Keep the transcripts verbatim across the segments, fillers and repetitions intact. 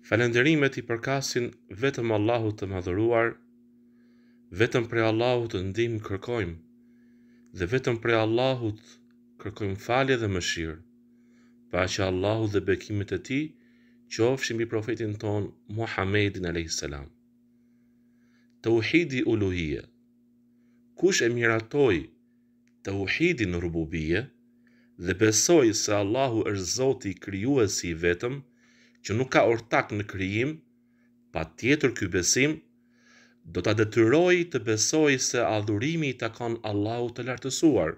Falënderimet i përkasin vetëm Allahut të madhëruar, vetëm prej Allahut të ndihmë kërkojmë, dhe vetëm prej Allahut kërkojmë falje dhe mëshirë. Paqja e Allahut dhe bekimet e tij qofshin mbi profetin ton Muhammedin alayhis salam. Teuhidi Uluhije. Kush e miratoi Teuhidin Rububie dhe besoi se Allahu është Zoti krijuesi i vetëm, që nuk ka ortak në krijim, patjetër ky besim do ta detyrojë të besojë se adhurimi i takon Allahut të lartësuar.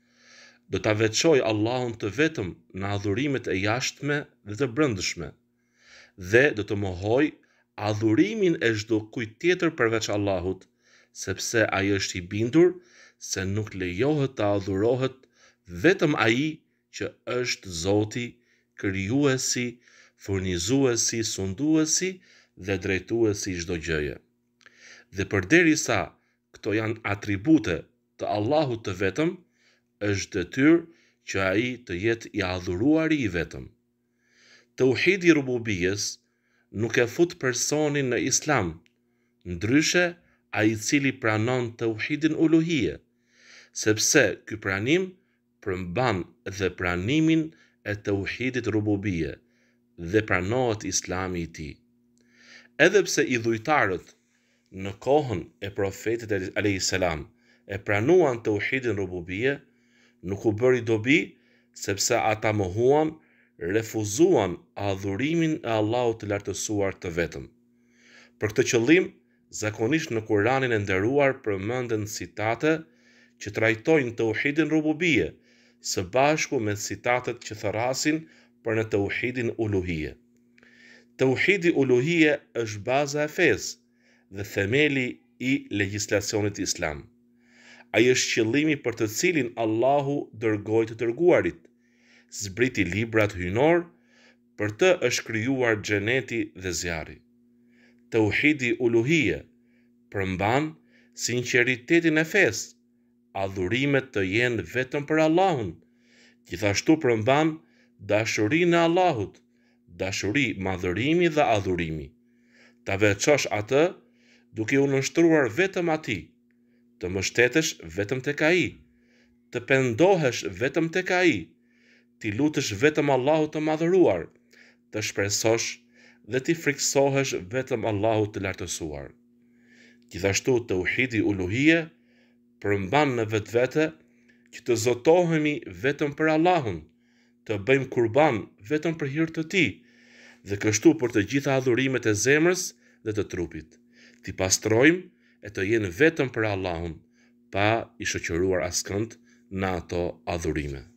Do ta veçojë Allahun të vetëm në adhurimet e jashtme dhe të brendshme, dhe do të mohojë adhurimin e çdo kujt tjetër përveç Allahut, sepse ai është i bindur se nuk lejohet të adhurohet vetëm ai që është Zoti, krijuesi, furnizuesi, sunduesi dhe drejtuesi i çdo gjëje. Dhe përderisa këto janë atribute të Allahut të vetëm, është detyrë që ai të jetë i adhuruari i vetëm. Teuhidi rububijes nuk e fut personin në Islam, ndryshe ai i cili pranon teuhidin uluhije, sepse ky pranim përmban dhe pranimin e teuhidit rububie dhe pranohet Islami i tij. Edhe pse idhujtarët në kohën e profetit alayhis salam e pranuan teuhidin rububie, nuk u bëri dobi sepse ata mohuan, refuzuan adhurimin e Allahut të lartësuar të vetëm. Për këtë qëllim, zakonisht në Kur'anin e nderuar përmenden citate që trajtojnë teuhidin rububie, së bashku me citatet që thërrasin për në teuhidin uluhije. Teuhidi uluhije është baza e fesë dhe themeli i legjislacionit islam. Ai është qëllimi për të cilin Allahu dërgoi të dërguarit, zbriti librat hyjnor, për të është krijuar xheneti dhe zjarri. Teuhidi uluhije përmban sinqeritetin e fesë, adhurimet të jenë vetëm për Allahun, gjithashtu përmban dashurinë e Allahut, dashuri, madhërimi dhe adhurimi. Ta veçosh atë duke u nënshtruar vetëm atij, të mbështetesh vetëm tek ai, të pendohesh vetëm tek ai, ti lutesh vetëm Allahut të madhëruar, të shpresosh dhe ti friksohesh vetëm Allahut të lartësuar. Gjithashtu teuhidi uluhije përmban në vetvete që të zotohemi vetëm për Allahun, të bëjmë kurban vetëm për hir të tij, dhe kështu për të gjitha adhurimet e zemrës dhe të trupit. Ti pastrojmë e të jenë vetëm për Allahun, pa i shoqëruar askënd në ato adhurime.